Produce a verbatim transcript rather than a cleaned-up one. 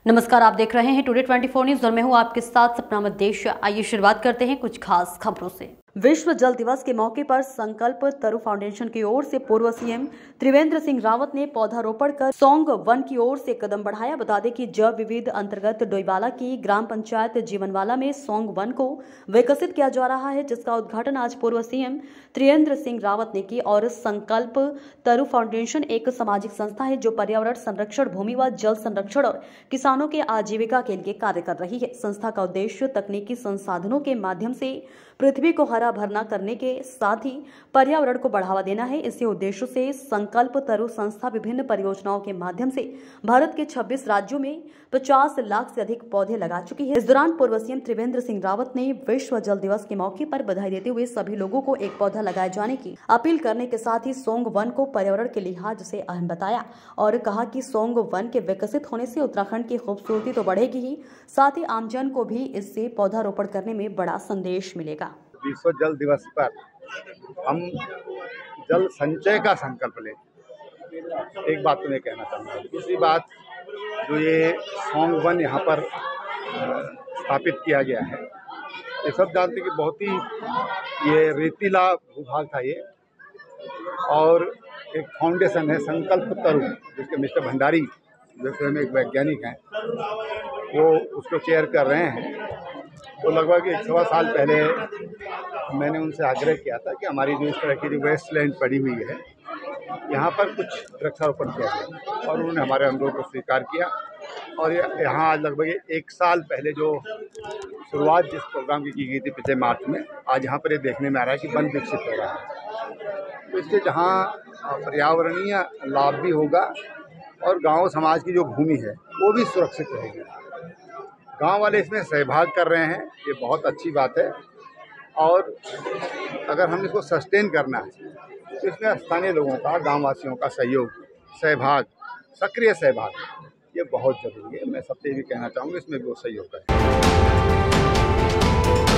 नमस्कार, आप देख रहे हैं टुडे ट्वेंटी फोर न्यूज और मैं हूं आपके साथ सपना मध्य। आइए शुरुआत करते हैं कुछ खास खबरों से। विश्व जल दिवस के मौके पर संकल्प तरु फाउंडेशन की ओर से पूर्व सीएम त्रिवेंद्र सिंह रावत ने पौधारोपण कर सौंग वन की ओर से कदम बढ़ाया। बता दें कि जैव विविध अंतर्गत डोईवाला की ग्राम पंचायत जीवनवाला में सौंग वन को विकसित किया जा रहा है, जिसका उद्घाटन आज पूर्व सीएम त्रिवेंद्र सिंह रावत ने की। और संकल्प तरु फाउंडेशन एक सामाजिक संस्था है जो पर्यावरण संरक्षण, भूमि व जल संरक्षण और किसानों के आजीविका के लिए कार्य कर रही है। संस्था का उद्देश्य तकनीकी संसाधनों के माध्यम से पृथ्वी को हरा भरना करने के साथ ही पर्यावरण को बढ़ावा देना है। इसी उद्देश्य से संकल्प तरु संस्था विभिन्न परियोजनाओं के माध्यम से भारत के छब्बीस राज्यों में पचास लाख से अधिक पौधे लगा चुकी है। इस दौरान पूर्व सीएम त्रिवेंद्र सिंह रावत ने विश्व जल दिवस के मौके पर बधाई देते हुए सभी लोगों को एक पौधा लगाए जाने की अपील करने के साथ ही सौंग वन को पर्यावरण के लिहाज से अहम बताया और कहा कि सौंग वन के विकसित होने से उत्तराखंड की खूबसूरती तो बढ़ेगी ही, साथ ही आमजन को भी इससे पौधारोपण करने में बड़ा संदेश मिलेगा। विश्व जल दिवस पर हम जल संचय का संकल्प लें। एक बात तो मैं कहना चाहूँगा। दूसरी बात, जो ये सौंग वन यहाँ पर स्थापित किया गया है, ये सब जानते कि बहुत ही ये रेतीला भूभाग था ये, और एक फाउंडेशन है संकल्प तरु, जिसके मिस्टर भंडारी जो स्वयं एक वैज्ञानिक हैं, वो उसको चेयर कर रहे हैं। तो लगभग एक सवा साल पहले मैंने उनसे आग्रह किया था कि हमारी जो इस तरह की जो वेस्ट लैंड पड़ी हुई है, यहाँ पर कुछ वृक्षारोपण किया जाए, और उन्होंने हमारे अनुरोध को स्वीकार किया। और यहाँ आज लगभग एक साल पहले जो शुरुआत जिस प्रोग्राम की की गई थी पिछले मार्च में, आज यहाँ पर ये देखने में आ रहा है कि वन विकसित हो रहा है। तो इससे जहाँ पर्यावरणीय लाभ भी होगा और गाँव समाज की जो भूमि है वो भी सुरक्षित रहेगी। गांव वाले इसमें सहभाग कर रहे हैं, ये बहुत अच्छी बात है। और अगर हम इसको सस्टेन करना है तो इसमें स्थानीय लोगों का, गांव वासियों का सहयोग, सहभाग, सक्रिय सहभाग, ये बहुत ज़रूरी है। मैं सबसे भी कहना चाहूँगा इसमें वो सहयोग करें।